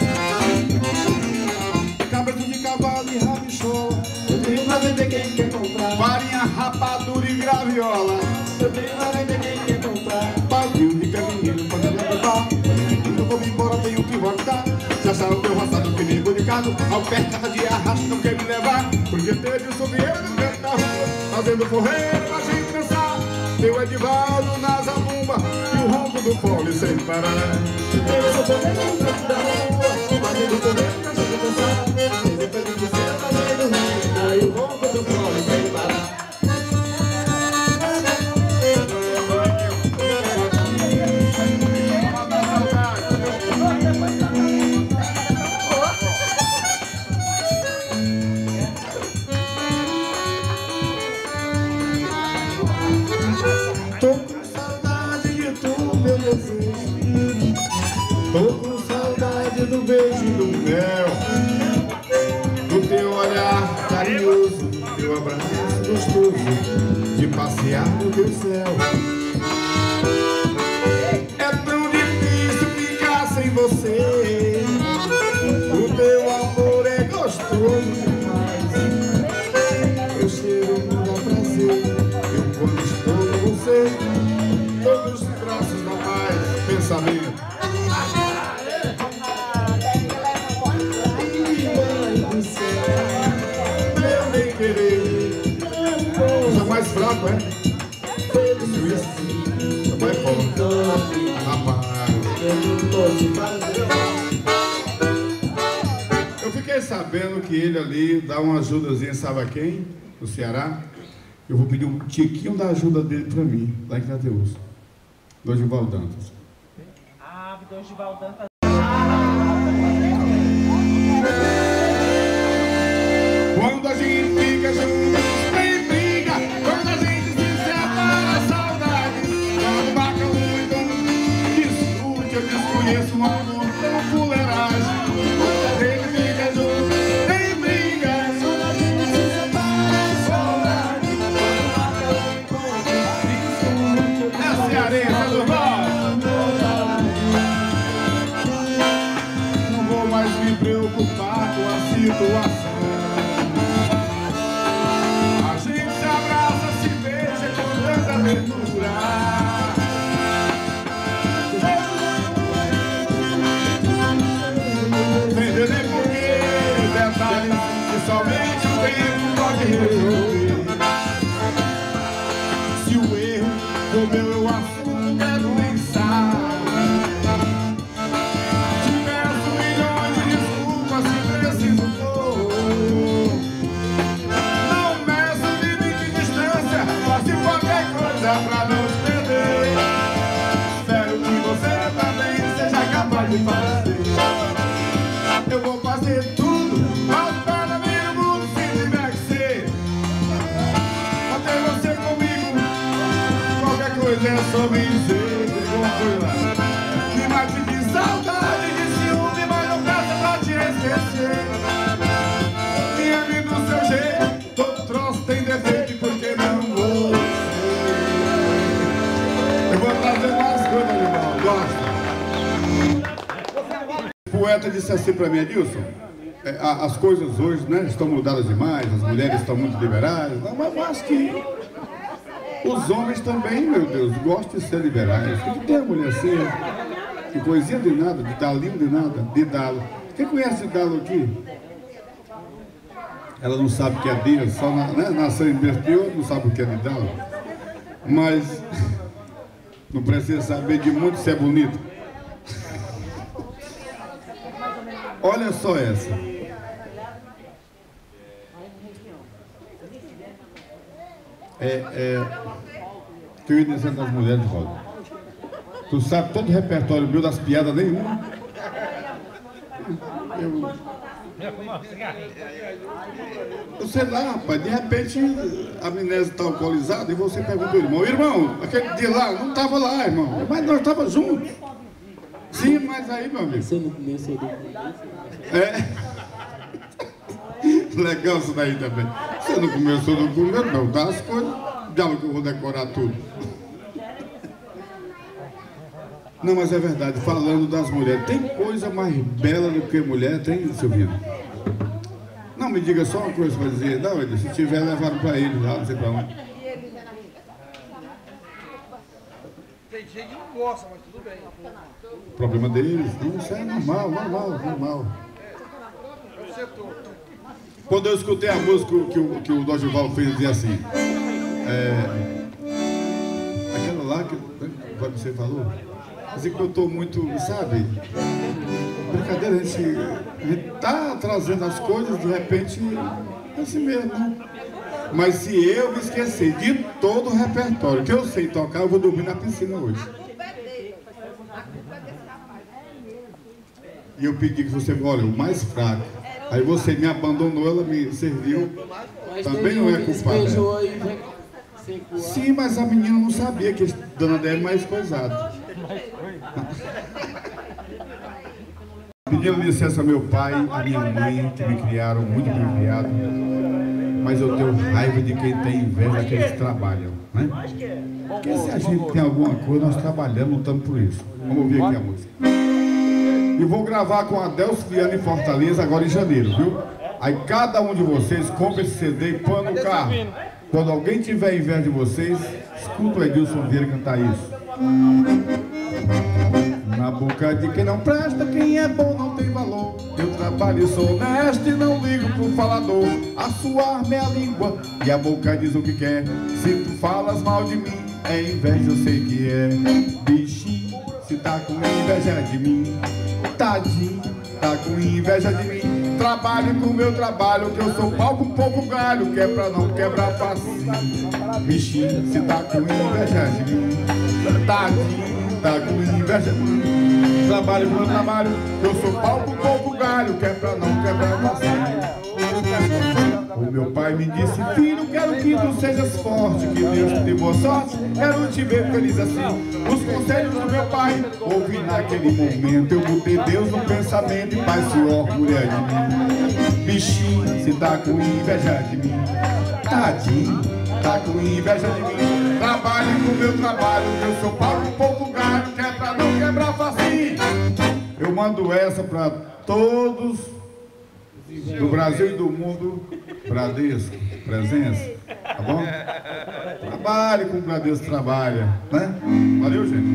Cabeça de cavalo e rabichola, eu tenho pra vender, quem quer comprar. Farinha, rapadura e graviola, eu tenho pra vender, quem quer comprar. Pavio de caminho, panela do bar, quando eu vou embora tenho que voltar. Já saiu meu roçado que nem bonicado, ao pé cada dia arrasto, não quer me levar. Porque teve o sobreiro no canto da rua, fazendo forreiro pra gente dançar. Tem o Edivaldo na zabumba e o ronco do fole sem parar. Eu sou forreiro no canto da rua, fazendo forreiro pra gente dançar. Tem depois de você fazendo renda e o ronco do fole sem parar. Tô com saudade de tu, meu desejo. Tô com saudade do beijo e do mel, do teu olhar carinhoso, do teu abraço gostoso, de passear no teu céu. É tão difícil ficar sem você, o teu amor é gostoso demais. Teu cheiro me dá prazer, eu quando estou com você, todos os traços da paz, pensamento. Meu bem querer, já mais fraco, é? Isso, isso, já mais forte. Rapaz, eu fiquei sabendo que ele ali dá uma ajudazinha, sabe a quem? No Ceará. Eu vou pedir um tiquinho da ajuda dele pra mim, lá em Crateús. Dorival Dantas. Ah, Dorival Dantas. Quando a gente fica junto, tem briga. Quando a gente se separa, saudade. Quando marca muito, discute, eu desconheço um amor tão fuleiragem. Quando a gente fica junto, tem briga. Quando a gente se separa, saudade. Quando marca muito, discute. Essa é a areia, do não vou mais me preocupar com a situação. Entender nem porque detalhes que somente o tempo pode resolver. Se o erro for meu, eu assumo, quero nem saber. Te peço milhões de desculpas se preciso for. esquecer. Minha vida do seu jeito, todo troço tem defeito, porque não vou. Eu vou trazer mais coisas, irmão, gosta. O poeta disse assim pra mim, Adilson, é, as coisas hoje, né, estão mudadas demais, as mulheres estão muito liberais, não, mas eu acho que os homens também, meu Deus, gostam de ser liberais. O que tem a mulher ser? Que coisinha de nada, de Dalinho de nada, de Dalo. Quem conhece Dalo aqui? Ela não sabe o que é dia, só na, né, nasceu em berço de ouro, não sabe o que é de Dalo. Mas não precisa saber de muito se é bonito. Olha só essa. É, é, que eu ia dizer das mulheres, Rosa. Tu sabe todo o repertório meu das piadas nenhuma? Eu, eu sei lá, rapaz, de repente a amnésia está alcoolizada e você pergunta, irmão, irmão, aquele dia lá, não estava lá, irmão, mas nós estávamos juntos. Sim, mas aí, meu amigo. Você não começou do É. Legal isso daí também. Você não começou do começo, não, dá as coisas, diabo que eu vou decorar tudo. Não, mas é verdade, falando das mulheres, tem coisa mais bela do que mulher, tem, Silvino? Não, me diga só uma coisa para dizer, não, ele, se tiver, levaram para ele lá, não sei para onde. Tem gente que não gosta, mas tudo bem. Problema deles, não, isso é normal, normal, normal. É o setor. Quando eu escutei a música que o, que o Dorival fez, dizia assim, é, aquela lá que você falou, assim que eu estou muito, sabe, brincadeira, a gente, a gente tá trazendo as coisas, de repente, é assim mesmo, né? Mas se eu me esquecer de todo o repertório que eu sei tocar, eu vou dormir na piscina hoje. E eu pedi que você, olha, o mais fraco. Aí você me abandonou, ela me serviu. Mas também não é culpa dela. Aí, sim, mas a menina não sabia que a dona dela é mais coisada. Pedindo licença ao meu pai, a minha mãe, que me criaram, muito bem criado. Mas eu tenho raiva de quem tem inveja que eles trabalham, né? Porque se a gente tem alguma coisa, nós trabalhamos, lutamos por isso. Vamos ouvir aqui a música. E vou gravar com a Adelso Viana em Fortaleza agora em janeiro, viu? Aí cada um de vocês compra esse C D e põe no carro. Quando alguém tiver inveja de vocês, escuta o Edilson Vieira cantar isso. Na boca de quem não presta, quem é bom não tem valor. Eu trabalho e sou honesto e não ligo pro falador. A sua arma é a língua e a boca diz o que quer. Se tu falas mal de mim, é inveja, eu sei que é. Bichinho, se tá com inveja de mim, tadinho, tá com inveja de mim. Trabalho com o meu trabalho, que eu sou pau com pouco galho, que é pra não quebrar facinho. Bichinho, se tá com inveja de mim, tadinho, tá com inveja de mim. Trabalho com o meu trabalho, que eu sou pau com pouco galho, que é pra não quebrar facinho. O meu pai me disse, filho, quero que tu sejas forte, que Deus te dê boa sorte, quero te ver feliz assim. Os conselhos do meu pai, ouvi naquele momento, eu botei Deus no pensamento e pai se orgulha de mim. Bichinho, se tá com inveja de mim, tadinho, tá com inveja de mim. Trabalho com o meu trabalho, eu sou pau com pouco galho, que é pra não quebrar facinho. Eu mando essa pra todos do Brasil e do mundo. Bradesco, presença, tá bom? Trabalhe com o Bradesco, trabalha, né? Valeu, gente.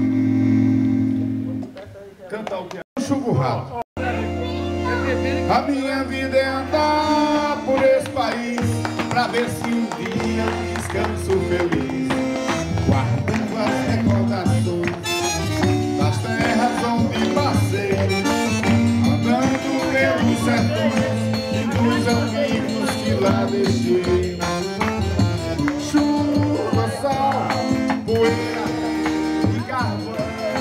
Cantar o que é? Chuva o rato. A minha vida é andar por esse país, pra ver se um dia eu descanso feliz. Guardando as recordações das terras onde passei, andando pelos sertões e dos amigos que lá deixei. Chuva, sal, poeira e carvão.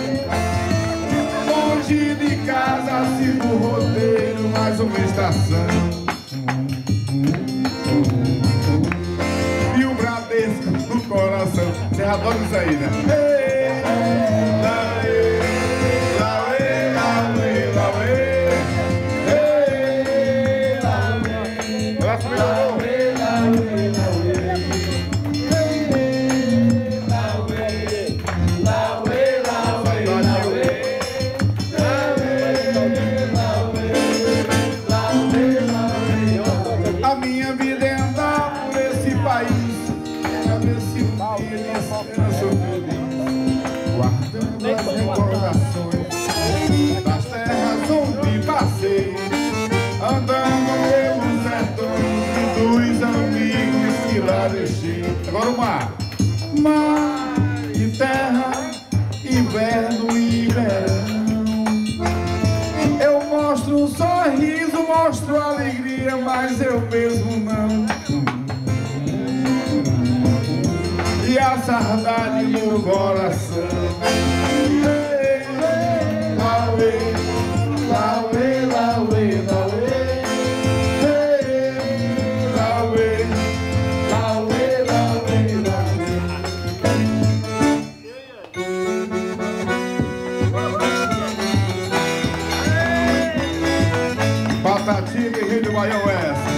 Longe de casa sigo o roteiro, mais uma estação. E o Bradesco no coração. Você adora isso aí, né? Ei, lá, ei, lá, ei, lá, ei, lá, ei. Nosso sorriso mostra alegria, mas eu mesmo não. E a saudade no coração. Lauê, lauê, lauê, lauê. Lauê, lauê, lauê, lauê. Patativa e Rio de Maior Oeste.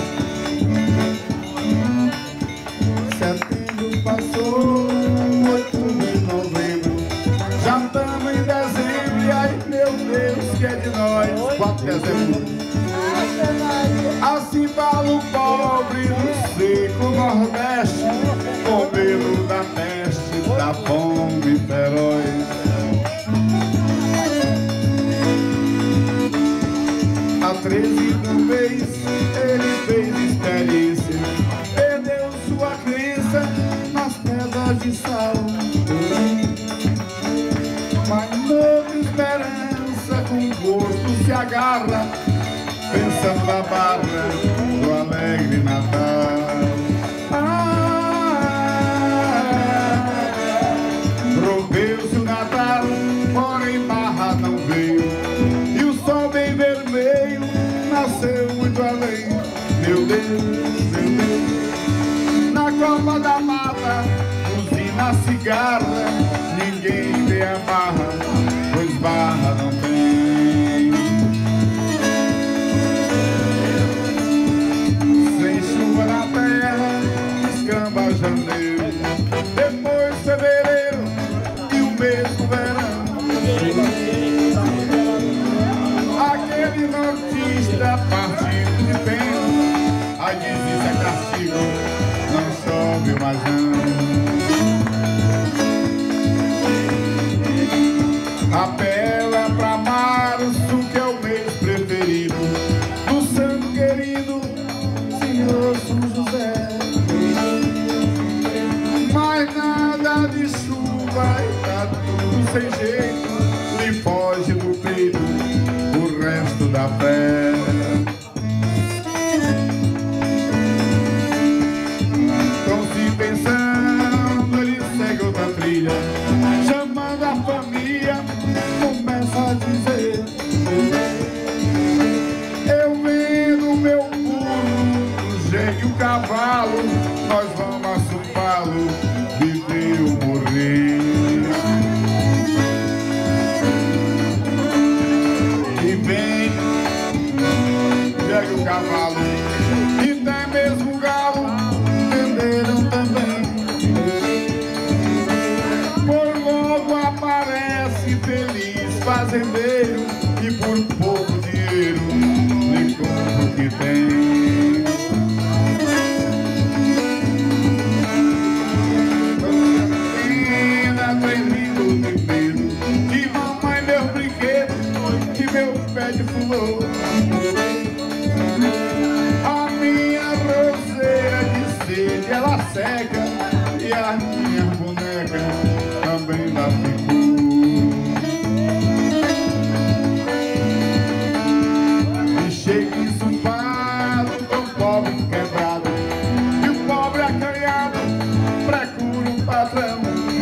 Setembro passou, outubro e novembro. Já estamos em dezembro e aí, meu Deus, que é de nós? quatro de dezembro. Assim fala o pobre do seco Nordeste, com medo da peste, da fome feroz. Há treze do mês ele fez experiência, perdeu sua crença nas pedras de sal. Mas nova esperança com gosto se agarra, pensando na barra do alegre Natal. Ah, rompeu-se o Natal, porém barra não veio, e o sol bem vermelho nasceu muito além. Meu Deus, meu Deus, na copa da mata, usina cigarra, ninguém vê a barra, pois barra não tem. Sem chuva na terra, descamba janeiro, depois fevereiro e o mesmo verão. Aquele nortista partido de pena, a diz é castigo, não chove mais não. Apela pra março, que é o mês preferido do santo querido Senhor São José. Mas nada de chuva e tá tudo sem jeito, lhe foge do peito o resto da fé. Então se pensando, ele segue outra trilha, chamando a família, começa a dizer: eu vendo meu burro, jegue o cavalo, nós vamos assupá-lo, viver ou morrer. E vem, jegue o cavalo, e até mesmo o galo venderam também. Por logo aparece feliz fazendeiro, e por pouco dinheiro lhe compra o que tem. Ainda tremido de medo, que mamãe meu brinquedo, que meu pé de flor. A minha roseira de sede ela seca, e a minha boneca também lá ficou. E chega ensopado, tão pobre quebrado, e o pobre acanhado procura um patrão.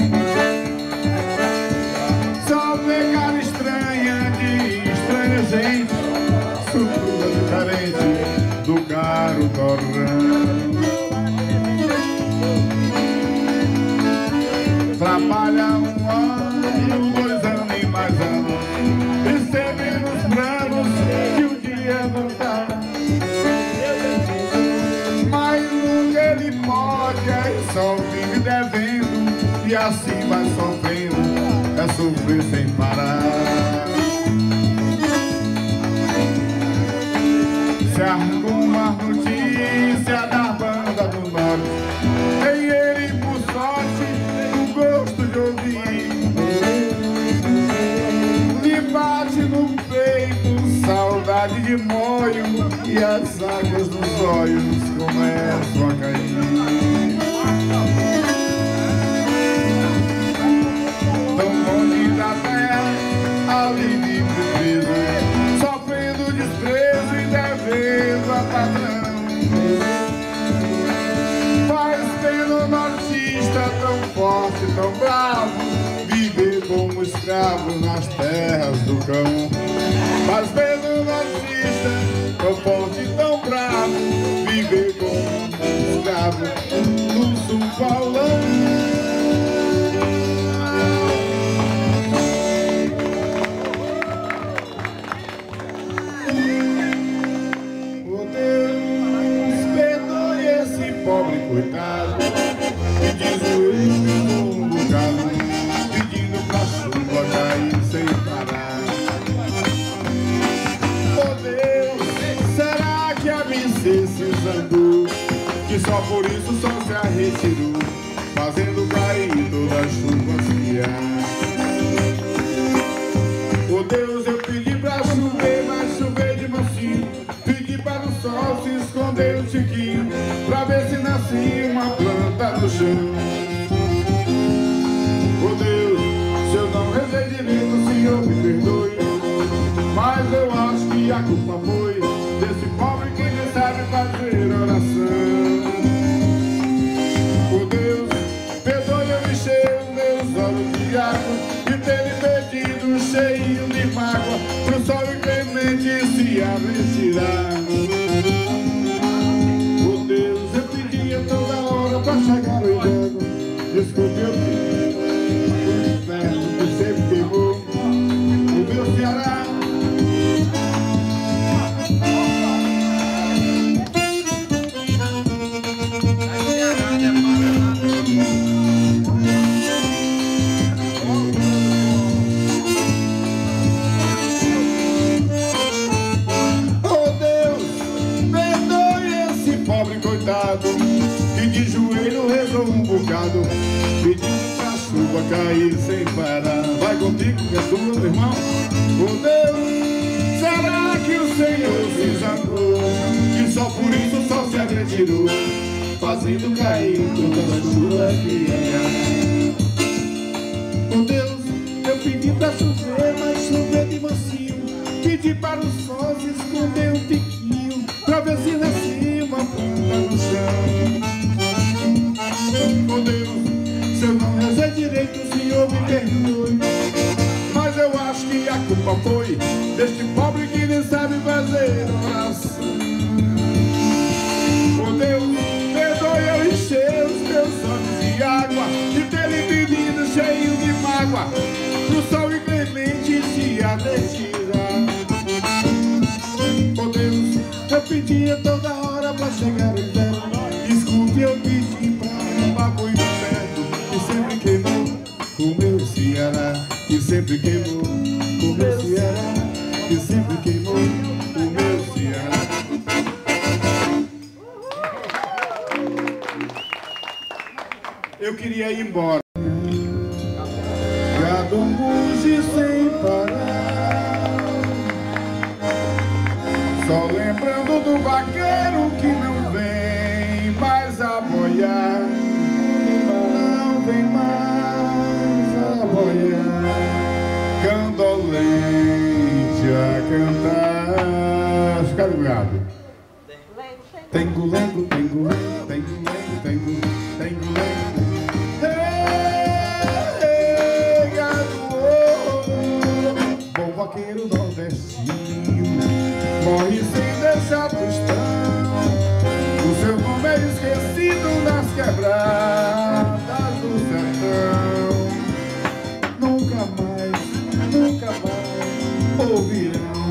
Só vê cara estranha de estranha gente, sutura diferente do caro torrão. Trabalha um ano, dois anos e mais anos, recebe nos planos que o dia não dá. Mas nunca ele pode, aí só vive devendo, e assim vai sofrendo, é sofrer sem parar. Se alguma notícia da banda do norte, tem ele por sorte o gosto de ouvir, lhe bate no peito saudade de molho, e as águas dos olhos começam a cair. Tão longe da terra, ali livre preso, sofrendo desprezo, padrão. Faz pena um artista tão forte, tão bravo, viver como escravo nas terras do cão. Faz pena um artista tão forte, tão bravo, viver como escravo no São Paulão. Pobre coitado, que de joelho um bocado, pedindo pra chuva cair sem parar. Oh Deus, será que a Vicê se zangou, que só por isso só se arretirou, fazendo cair todas as chuvas que há? Oh Deus, eu pedi pra chover, mas chover de mansinho, pedi para o sol se esconder um tiquinho, pra ver se nascia uma planta no chão. Oh Deus, se eu não rezei direito, o Senhor me perdoe, mas eu acho que a culpa foi desse pobre que não sabe fazer oração. Oh Deus, perdoe eu encher os meus olhos de água e ter me perdido cheio de mágoa, pro sol inclemente se retirar. Toda hora pra chegar no inverno, desculpe eu vi o inferno que sempre queimou o meu Ceará. Oh Deus, perdoe esse pobre coitado que de joelho rezou um bocado, pedindo pra chuva cair sem parar. Vai contigo que é tua, meu irmão. Oh Deus, será que o Senhor se zangou, que só por isso só se retirou, fazendo cair toda a chuva que há? Oh Deus, eu pedi pra chover, mas chover de mansinho, pedi para o sol se esconder um tiquinho, pra ver se nascia uma planta no chão. Oh Deus, se eu não rezei direito, o Senhor me perdoe, mas eu acho que a culpa foi deste pobre que nem sabe fazer oração. Oh Deus, perdoe eu encher os meus olhos de água e ter lhe pedido cheio de mágoa, pro sol inclemente se retirar. Oh Deus, eu pedia toda hora pra chegar o inverno, escute eu pedi pra bagulho do inferno, que sempre queimou o meu Ceará, que sempre queimou o meu Ceará, que sempre queimou o meu Ceará. Eu queria ir embora. Gado muge sem parar, só lembrando do vaqueiro que não vem mais a boiar, não vem mais a boiar, candolente a cantar. Fica ligado. Tengo, lengo, tengo, lengo, tengo, lengo, tengo, tengo, lengo. Ei, gado, oh, bom vaqueiro nordestino, morre sem deixar tostão. O seu nome é esquecido nas quebradas do sertão. Nunca mais, nunca mais ouvirão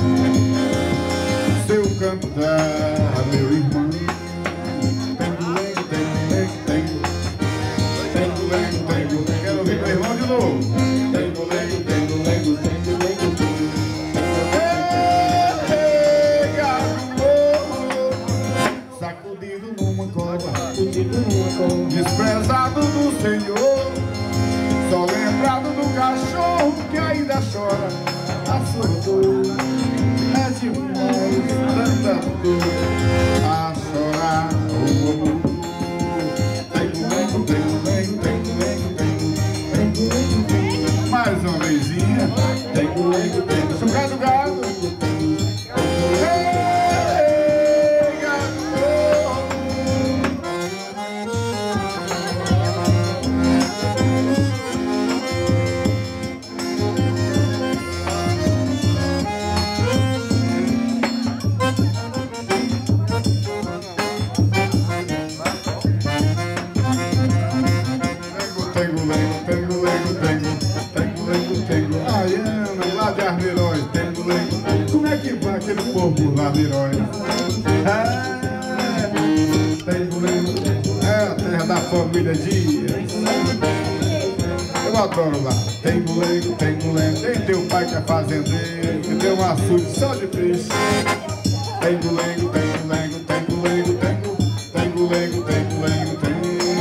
seu cantar, meu irmão. Tengo, lengo, tengo, lengo, tengo, tengo, lengo, tengo. Quero ouvir meu irmão de novo. Tengo, lengo, tengo, lengo, tengo, lengo, tengo. Ei, gado, sacudido numa cova, desprezado do Senhor, só lembrado do cachorro que ainda chora a sua dor. É demais tanta dor a chorar o amor. Tengo, lengo, tengo, lengo, tengo, lengo, tengo, lengo, tengo. Mais uma vezinha. Tengo, lengo, tengo. Sou gado, gado. Ei, É, Tempo Lento, é a terra da família Dias. Eu adoro lá. Tempo Lento, Tempo Lento. Tem teu pai que é fazendeiro, que tem um açude só de peixe. Tempo Lento, Tempo Lento, Tempo Lento, Tempo, Tempo Lento, Tempo Lento, Tempo.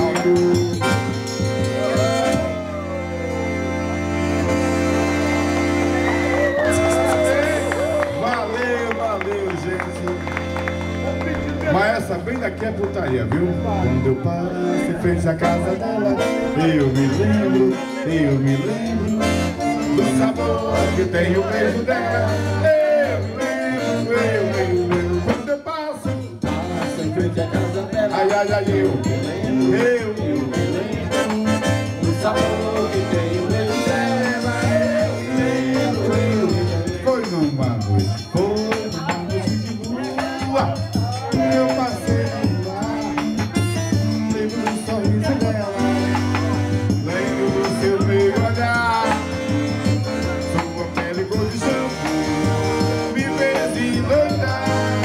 Mas essa bem daqui é putaria, viu? Quando eu passo em frente à casa dela, eu me lembro, eu me lembro do sabor que tem o beijo dela. Eu me lembro, eu me lembro. Quando eu passo, passo em frente à casa dela, ai, ai, ai, eu me lembro, eu, eu me lembro do sabor que tem o beijo dela. Eu me lembro, eu me lembro. Foi numa noite, foi numa noite de lua. Eu passei lá, lembro do sorriso dela, lembro do seu meio olhar, sua pele cor de shampoo, me fez endoidar.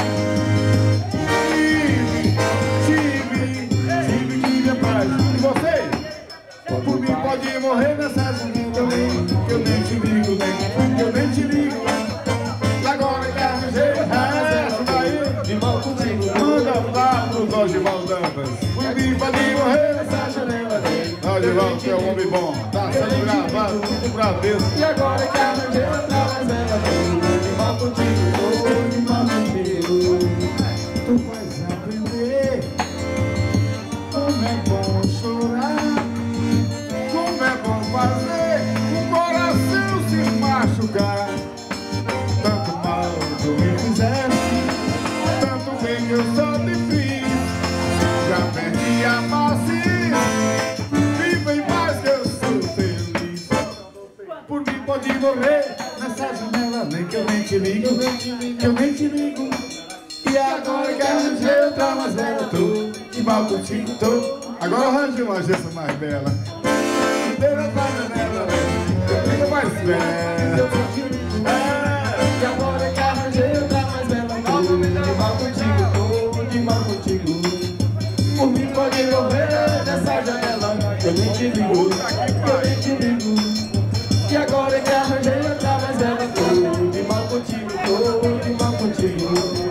Tive, tive, tive que ver paz. E você? Por mim pode morrer nessa janela, que eu nem te ligo, que eu nem te ligo. Agora que arranjei essa daí, de mal contigo. Manda lá pro Dorival Dantas. Por mim pode morrer nessa janela dele. Dorival, que é um homem bom, tá sendo gravado tudo pra Deus. E agora que arranjei outra mais ela dele, de mal contigo, de mal contigo. Tu vais aprender como é bom chorar, como é bom fazer o coração se machucar. Tanto mal tu me fizeste, tanto bem que eu só te fiz. Já perdi a paciência, viva em paz que eu sou feliz. Por mim pode morrer nessa janela, nem que eu nem te ligo, que eu nem te ligo. E agora que arranjei outra mais bela, tô de mal contigo, tô. Agora arranjei uma agência mais bela. Dei na tua janela, fica mais bela. E agora que arranjei outra mais bela, tô de mal contigo, tô de mal contigo. Por mim pode morrer nessa janela, eu nem te ligo, eu nem te ligo. E agora que arranjei outra mais bela, tô de mal contigo, tô de mal contigo.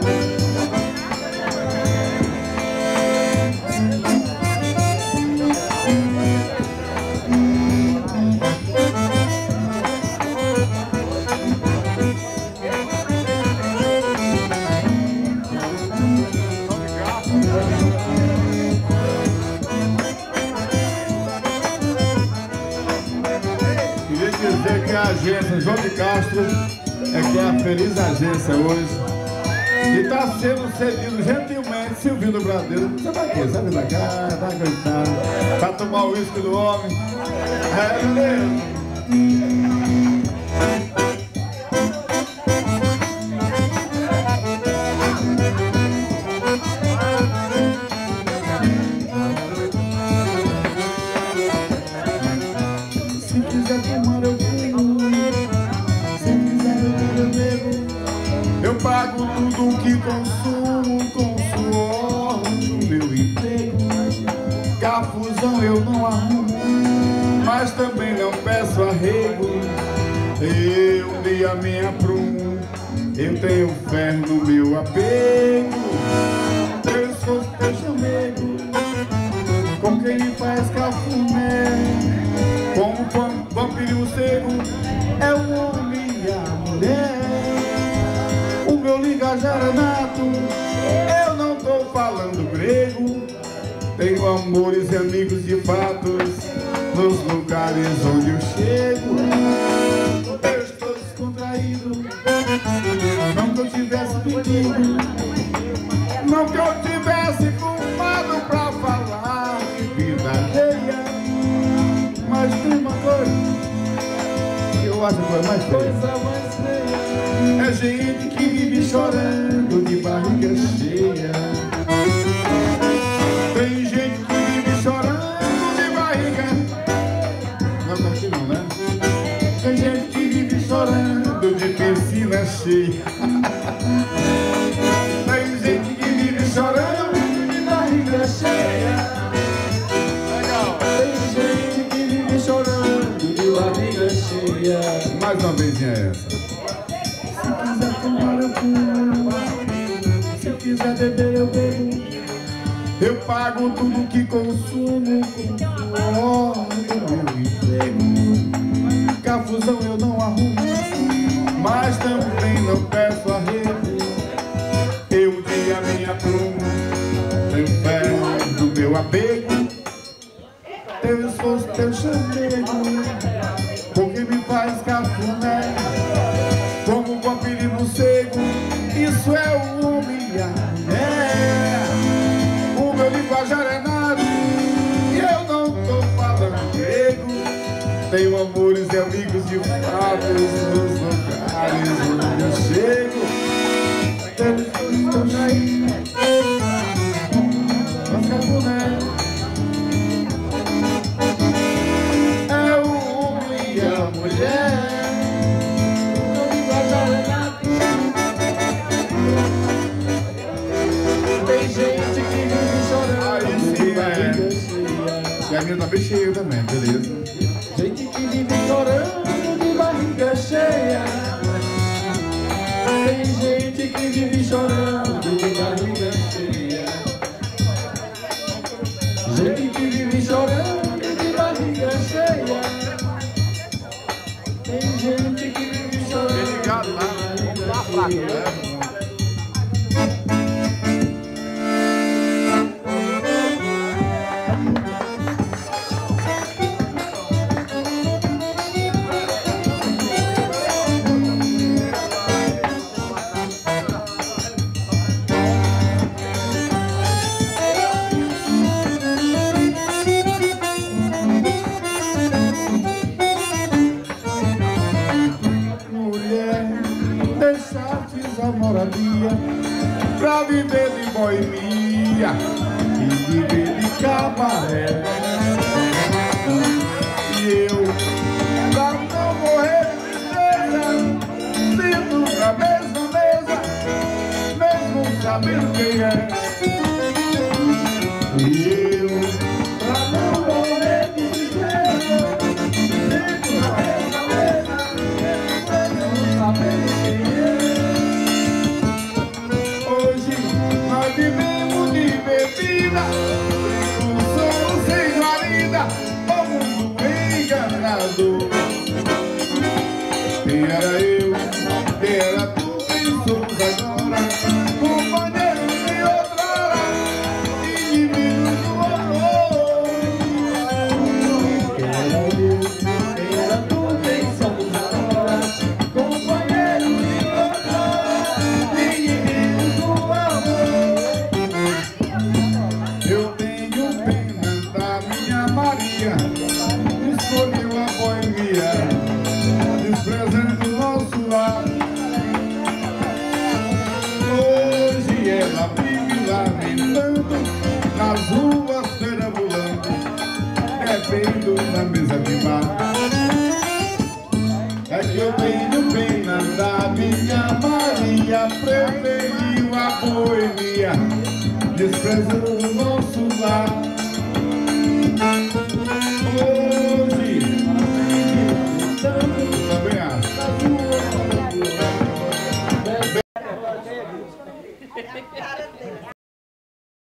Dizer que a agência João de Castro é que é a feliz agência hoje e está sendo cedido gentilmente Silvino Bradeiro. Você vai aqui, sabe da cara, tá cantando, para tomar o uísque do homem. É mesmo. Eu pago tudo que consumo com o suor do meu emprego. Cafuzão eu não arrumo, mas também não peço arrego. Eu dei a minha prumo, eu tenho fé no meu apego. Eu sou chamego, com quem me faz cafuné. Como vampiro cego é o homem e a mulher. O meu linguajar é nato, eu não tô falando grego. Tenho amores e amigos de fatos nos lugares onde eu chego. Eu estou descontraído, não que eu tivesse bebido, não que eu tivesse fumado pra falar de vida alheia. Mas tem uma coisa que eu acho que é mais feia. É gente que vive chorando de barriga cheia. Tem gente que vive chorando de barriga. Não é aqui não, né? Tem gente que vive chorando de piscina cheia. quiser beber eu bebo, eu pago tudo que consumo com suor do meu emprego. Confusão eu não arrumo, mas também não peço arrego. Eu dei a minha pluma, meu pé do meu apego, teu esforço, teu chamego, porque me faz cafuné, como um golpe de morcego. Isso é o humilhar, é. O meu linguajar é nada e eu não tô falando grego. Tenho amores e amigos de fatos nos lugares onde eu chego. Eles estão aí, mas cafuné é o homem e a mulher. O meu linguajar é nada. Tem gente que vive chorando. Aí sim, é. E a minha tá bem cheia também, beleza? Gente que vive chorando de barriga cheia. Tem gente que vive chorando de barriga cheia. Gente que vive chorando de barriga cheia. Tem gente que vive chorando de barriga cheia. Pra viver de boemia e viver de cabaré. E eu, pra não morrer de tristeza, sinto na mesma mesa, mesmo sabendo quem é. E eu, pra não morrer de tristeza, sinto na mesma mesa, mesmo sabendo quem é. Vivemos de bebida, um sono sem guarida, o mundo enganado. Quem era eu, quem era tu, quem somos agora, companheiros de outrora, inimigos do horror. Quem era eu, quem era tu, quem somos agora, companheiros de outrora, inimigos do horror. Escolheu a boemia, desprezando o nosso lar. Hoje ela vive lamentando, nas ruas perambulando, bebendo na mesa de bar. É que eu tenho pena da minha Maria, preferiu a boemia, desprezando o nosso lar.